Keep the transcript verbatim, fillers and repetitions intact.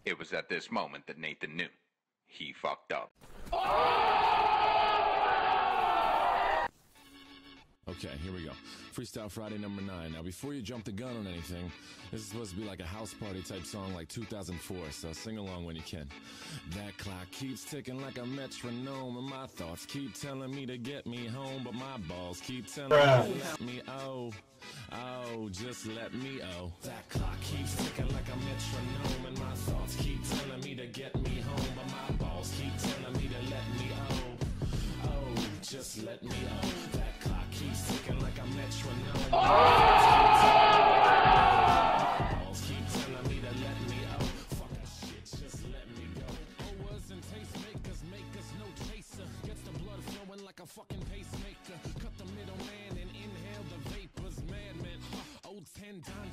It was at this moment that Nathan knew. He fucked up. Okay, here we go. Freestyle Friday number nine. Now, before you jump the gun on anything, this is supposed to be like a house party type song like two thousand four, so sing along when you can. That clock keeps ticking like a metronome, and my thoughts keep telling me to get me home, but my balls keep telling Bruh. me to let me oh, oh, just let me oh. That clock keeps ticking like a metronome, and my thoughts keep telling me to get me home, but my balls keep telling me to let me oh, oh, just let me oh. That clock keeps ticking like a metronome. Oh! Keep telling me to let me out. Fuck that shit, just let me go. Owers and tastemakers make us no chaser. Gets the blood flowing like a fucking pacemaker. Cut the middleman and inhale the vapors. Madman, old ten times.